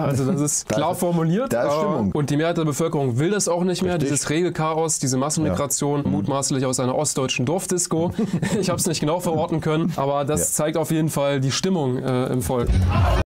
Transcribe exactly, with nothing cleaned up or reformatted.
Also das ist klar formuliert. Da ist Stimmung. Und die Mehrheit der Bevölkerung will das auch nicht mehr. Richtig. Dieses rege Chaos, diese Massenmigration, ja. mutmaßlich aus einer ostdeutschen Dorfdisco. Ich habe es nicht genau verorten können, aber das ja. zeigt auf jeden Fall die Stimmung äh, im Volk.